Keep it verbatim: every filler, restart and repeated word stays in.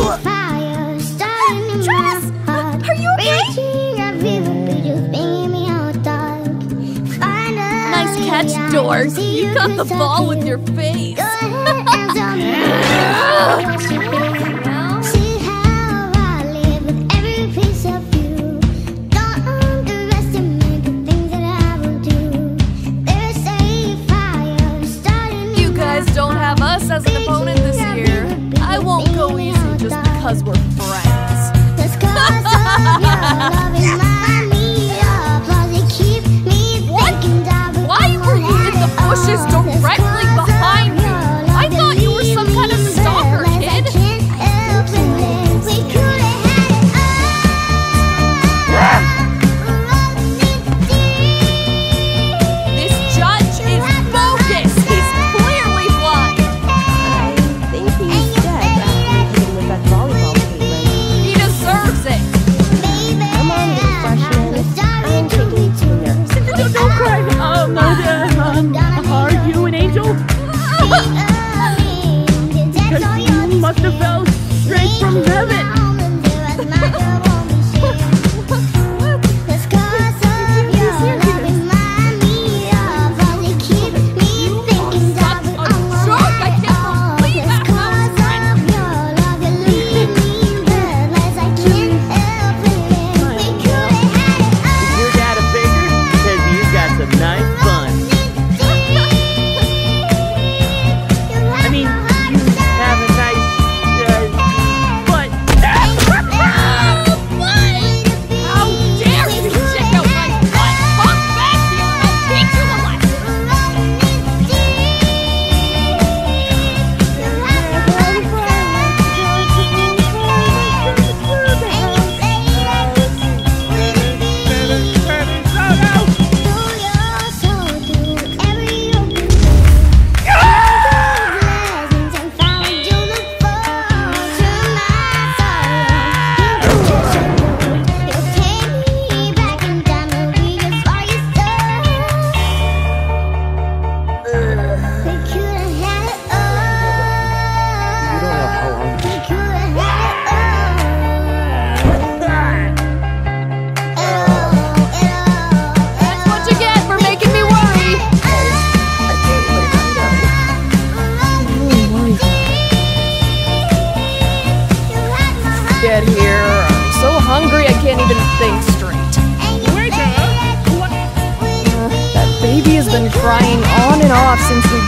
Travis! Are you okay? Nice catch, dork. You got the ball with your face. You guys don't have us as an opponent this year. I won't go easy just because we're friends. What? Why were you in the bushes directly behind me? I thought you were some kind of stalker, kid. This judge is bogus. He's clearly blind. I think he's dead after hitting with that volleyball, Caitlin. He deserves it. Come on, little freshman. I'm taking you to a nurse. Don't, don't cry. Um, uh, um, are you an angel? Because you must have fell straight from heaven. Get here. I'm so hungry I can't even think straight. Wait, uh, what? Uh, that baby has been crying on and off since we